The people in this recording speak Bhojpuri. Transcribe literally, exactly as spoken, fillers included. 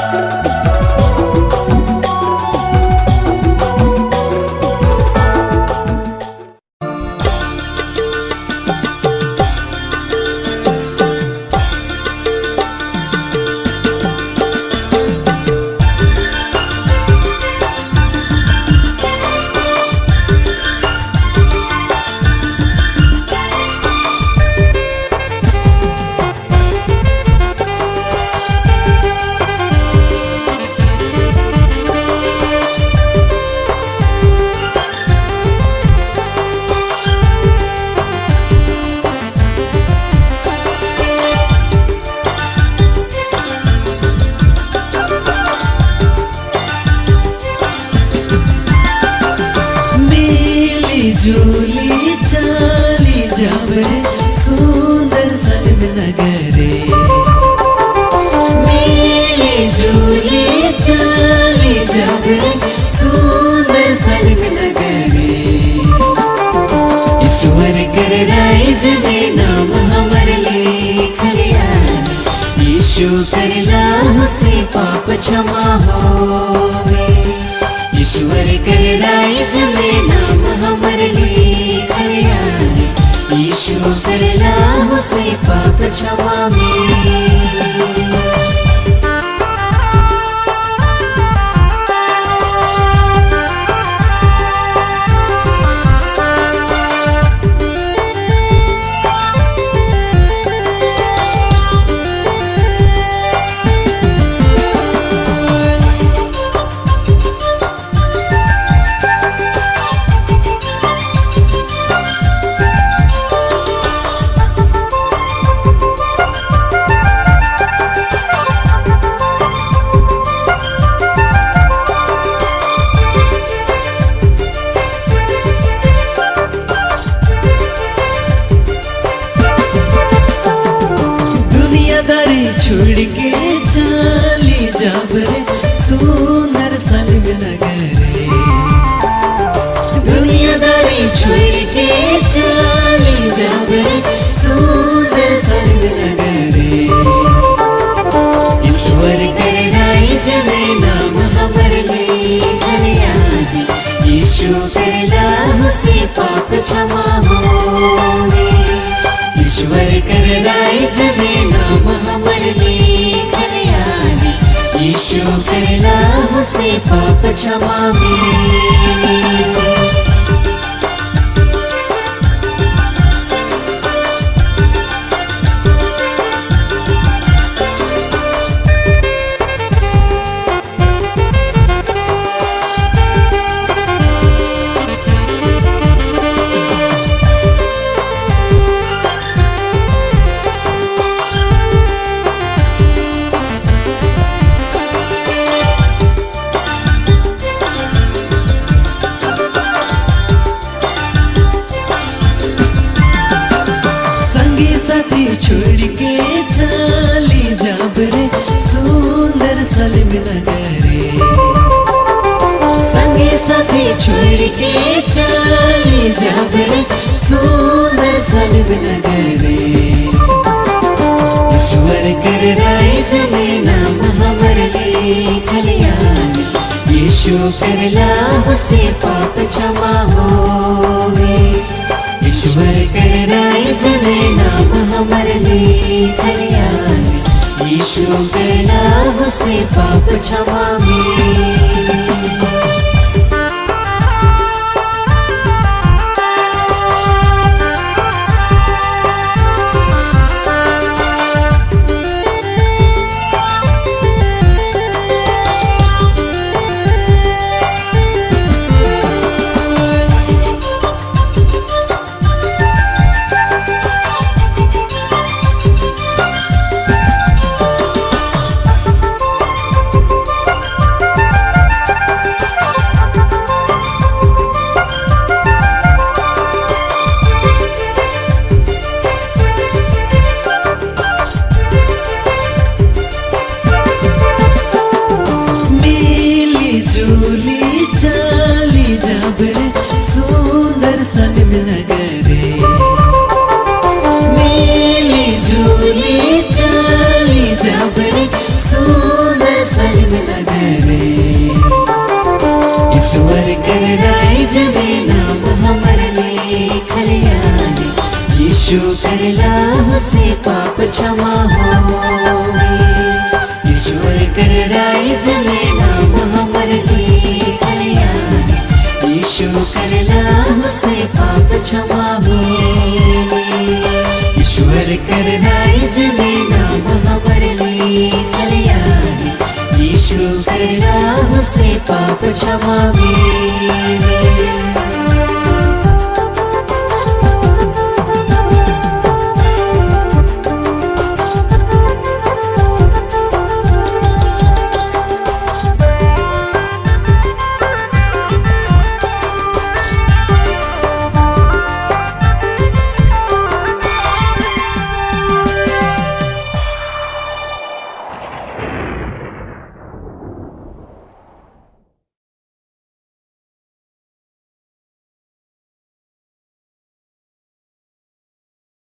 झूली चाली जावे सुंदर सलम नगरे, मिली झूली चाली जावे सुंदर सलम नगरे। ईश्वर कर राइज में नाम हमर लिख लिया, यीशु करला से पाप क्षमा होवे। ईश्वर कर राइज में नाम हमर लिख लिया, यीशु करला से पाप क्षमा में। छोड़ के चली जावे सुंदर सलम नगरे, दुनियादारी छोड़ के चली जावे सुंदर सलम नगरे। ईश्वर कर राइज में नाम हमर लिख लिया, यीशु करला से पाप क्षमा होवे। ईश्वर कर राइज में नाम हमर लिख लिया, यीशु करला से पाप क्षमा में। साथी छोड़ के चली जावे सुंदर सलम नगरे, संगी साथी छोड़ के चली जावे सुंदर सलम नगरे। ईश्वर कर राइज में नाम हमर लिख लिया, यीशु करला से पाप क्षमा होवे। ईश्वर कर राइज में नाम हमर लिख लिया, यीशु करला से पाप क्षमा में। करे। ईश्वर कर राइज में नाम हमर लिखल यानी, यीशु करला से पाप क्षमा होवे। ईश्वर कर राइज में नाम हमर लिखल यानी, यीशु करला से पाप क्षमा होवे। ईश्वर कर राइज में नाम हमर लिखल यानी, यीशु करला से पाप क्षमा होवे।